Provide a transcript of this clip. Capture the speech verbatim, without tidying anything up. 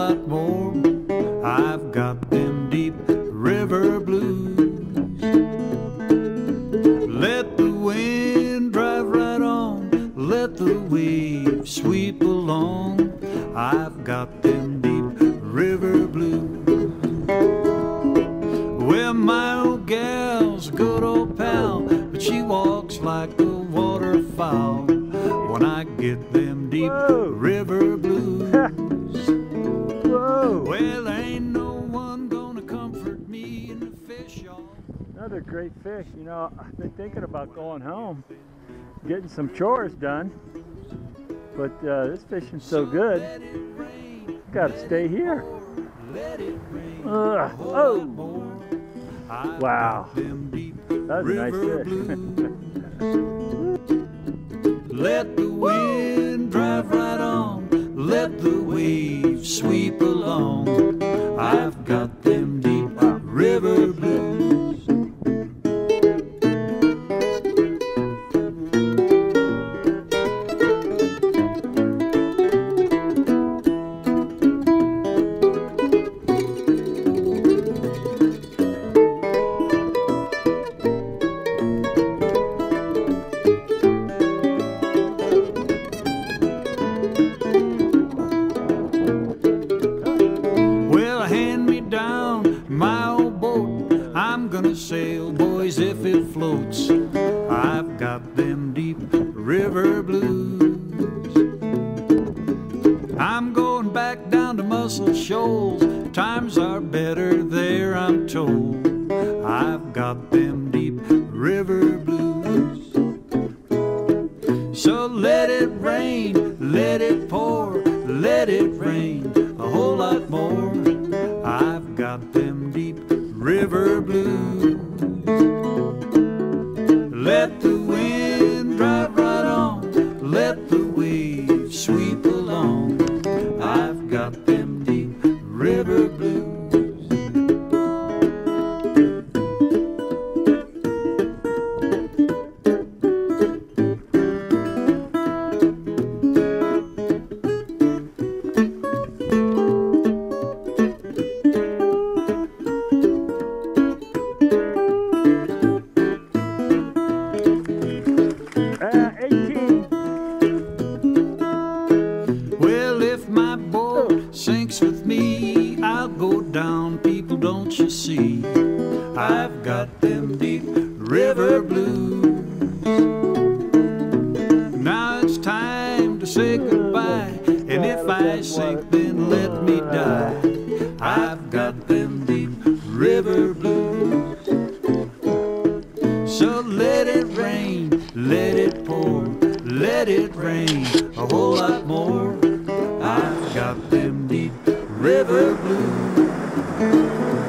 lot more. I've got them deep river blues. Let the wind drive right on, let the waves sweep along. I've got them deep river blues. Well, my old gal's a good old pal, but she walks like a waterfowl when I get them deep Whoa. river blues. Whoa! Well, there ain't no one gonna comfort me in the fish, y'all. Another great fish. You know, I've been thinking about going home, getting some chores done, but uh, this fishing's so good, gotta stay here. Ugh. Oh! Wow, that was a nice fish. Let the wind drive right on, let the waves sweep along. I've got them deep river blues. My old boat, I'm gonna sail, boys, if it floats. I've got them deep river blues. I'm going back down to Muscle Shoals. Times are better there, I'm told. I've got them deep river blues. So let it rain, let it pour, let it rain a whole lot more. I've got them deep river blues. Let the wind drive right on, let the waves sweep along. I've got them deep river blues. Sinks with me, I'll go down, people, don't you see? I've got them deep river blues. Now it's time to say goodbye, and if I sink, then let me die. I've got them deep river blues. So let it rain, let it pour, let it rain a whole lot more. I've got them deep river blues.